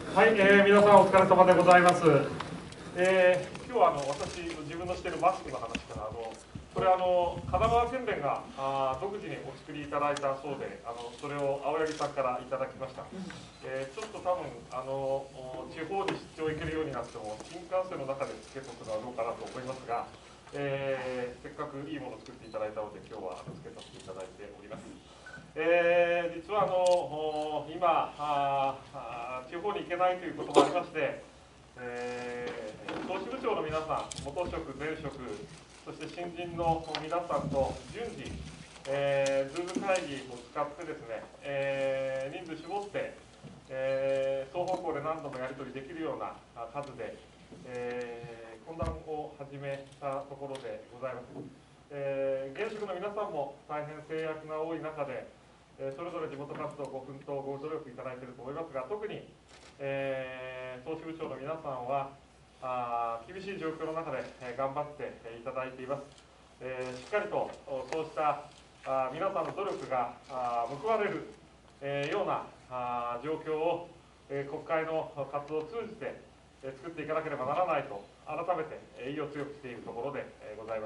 はい、皆さんお疲れ様でございます。今日は私自分のしているマスクの話からこれ神奈川県連が独自にお作りいただいたそうでそれを青柳さんからいただきました。ちょっと多分地方に出張行けるようになっても新幹線の中でつけとくのはどうかなと思いますが、せっかくいいものを作っていただいたので今日はつけさせていただいております。実は今地方に行けないということもありまして、投資部長の皆さん、元職、前職、そして新人の皆さんと順次、Zoom 会議を使ってですね、人数絞って、双方向で何度もやり取りできるような数で、懇談を始めたところでございます。現職の皆さんも大変制約が多い中で、それぞれ地元活動、ご奮闘、ご努力いただいていると思いますが、特に、投資部長の皆さんは厳しい状況の中で、頑張っていただいています。しっかりとそうした皆さんの努力が報われる、ような状況を、国会の活動を通じて作っていかなければならないと改めて意を強くしているところでございます。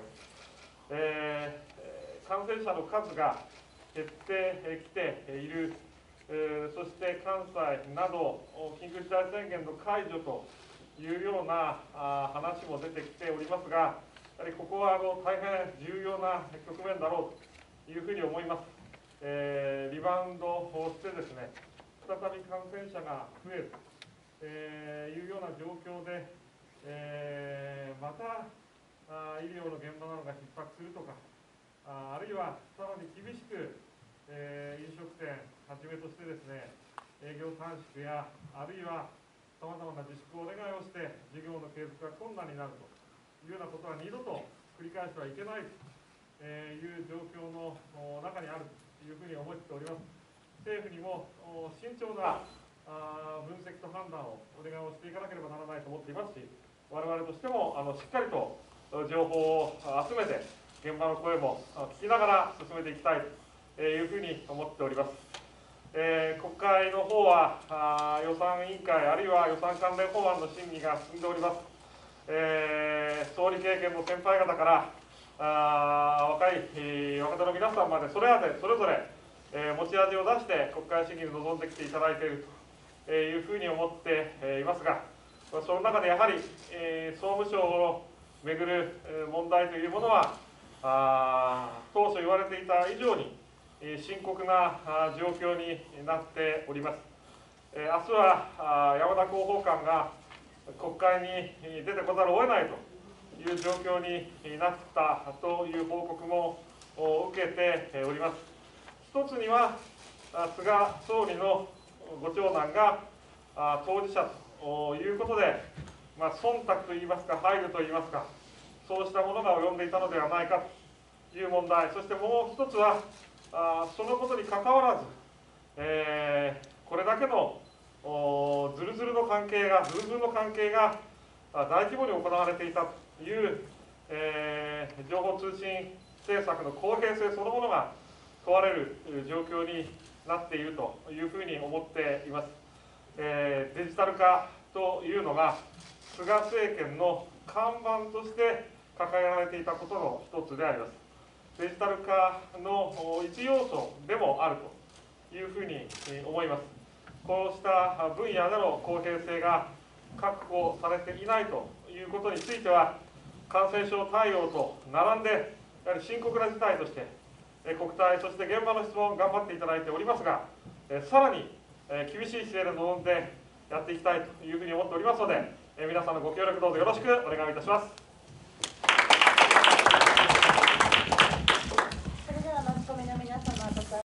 感染者の数が減ってきている、そして関西など緊急事態宣言の解除というような話も出てきておりますが、やはりここは大変重要な局面だろうというふうに思います。リバウンドをしてですね、再び感染者が増えるというような状況で、また医療の現場などが逼迫するとか、あるいはさらに厳しく、飲食店はじめとしてですね、営業短縮やあるいはさまざまな自粛をお願いをして事業の継続が困難になるというようなことは二度と繰り返してはいけないという状況の中にあるというふうに思っております。政府にも慎重な分析と判断をお願いをしていかなければならないと思っていますし、我々としてもしっかりと情報を集めて現場の声も聞きながら進めていきたいというふうに思っております。国会の方は予算委員会あるいは予算関連法案の審議が進んでおります。総理経験の先輩方から若手の皆さんまでそれぞれ持ち味を出して国会審議に臨んできていただいているというふうに思っていますが、その中でやはり総務省をめぐる問題というものは当初言われていた以上に深刻な状況になっております。明日は山田広報官が国会に出てこざるを得ないという状況になったという報告も受けております。一つには菅総理のご長男が当事者ということで、忖度といいますか配慮といいますか、そうしたものが及んでいたのではないかという問題、そしてもう一つはそのことにかかわらず、これだけのズルズルの関係が大規模に行われていたという、情報通信政策の公平性そのものが問われる状況になっているというふうに思っています。デジタル化というのが菅政権の看板として掲げられていたことの一つであります。デジタル化の一要素でもあるというふうに思います。こうした分野での公平性が確保されていないということについては、感染症対応と並んで、やはり深刻な事態として、国対、そして現場の質問、頑張っていただいておりますが、さらに厳しい姿勢で臨んでやっていきたいというふうに思っておりますので、皆さんのご協力どうぞよろしくお願いいたします。